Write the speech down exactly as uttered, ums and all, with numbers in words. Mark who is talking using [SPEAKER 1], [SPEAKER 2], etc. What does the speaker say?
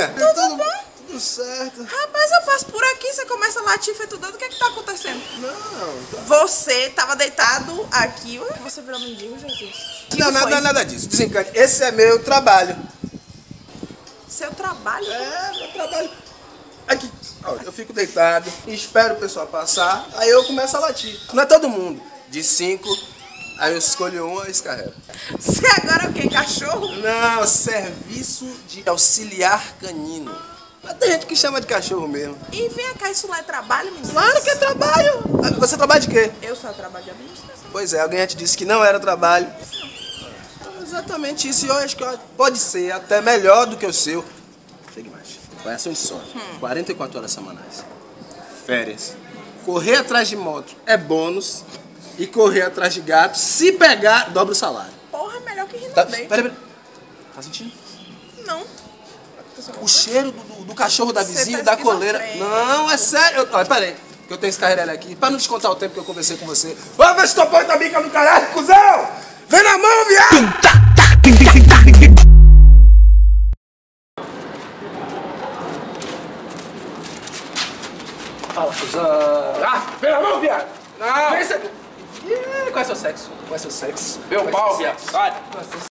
[SPEAKER 1] mulher?
[SPEAKER 2] Tudo,
[SPEAKER 1] tudo
[SPEAKER 2] bom?
[SPEAKER 1] Tudo certo.
[SPEAKER 2] Rapaz, eu passo por aqui, você começa a latir feito doido, o que é que tá acontecendo?
[SPEAKER 1] Não,
[SPEAKER 2] Você tava deitado aqui, ué, você virou mendigo, Jesus. Que
[SPEAKER 1] não,
[SPEAKER 2] que
[SPEAKER 1] nada,
[SPEAKER 2] foi?
[SPEAKER 1] nada disso. Desencane. Esse é meu trabalho.
[SPEAKER 2] Seu trabalho?
[SPEAKER 1] É, meu trabalho. Aqui, ó, eu fico deitado, espero o pessoal passar, aí eu começo a latir. Não é todo mundo. De cinco, aí eu escolho um e descarrego.
[SPEAKER 2] Você agora é o quê? Cachorro?
[SPEAKER 1] Não, serviço de auxiliar canino. Mas tem gente que chama de cachorro mesmo.
[SPEAKER 2] E vem cá, isso lá é trabalho, menino?
[SPEAKER 1] Claro que é trabalho. Você trabalha de quê?
[SPEAKER 2] Eu só trabalho de administração.
[SPEAKER 1] Pois é, alguém já te disse que não era trabalho. Exatamente isso, e eu acho que pode ser até melhor do que o seu. Chegue mais. Variação de sono,
[SPEAKER 2] Hum.
[SPEAKER 1] quarenta e quatro horas semanais. Férias. Correr atrás de moto é bônus. E correr atrás de gato, se pegar, dobra o salário.
[SPEAKER 2] Porra, é melhor que
[SPEAKER 1] Tá,
[SPEAKER 2] Rinodê.
[SPEAKER 1] pera, pera. Tá sentindo?
[SPEAKER 2] Não.
[SPEAKER 1] O cheiro do, do- do cachorro da
[SPEAKER 2] Você
[SPEAKER 1] vizinha,
[SPEAKER 2] tá
[SPEAKER 1] da coleira.
[SPEAKER 2] esquizofrênico.
[SPEAKER 1] Não, é sério. Eu, olha, pera aí, que eu tenho esse carreirelli aqui. Pra não descontar o tempo que eu conversei com você. Vai ver se tua porta bica no caralho, cuzão! Vem na mão, viado!
[SPEAKER 3] Fala, cuzão. Ah, vem na mão, viado! Não! Vem, cê... Ih, qual é seu sexo? Qual é seu sexo? Meu pau, viado. Vai!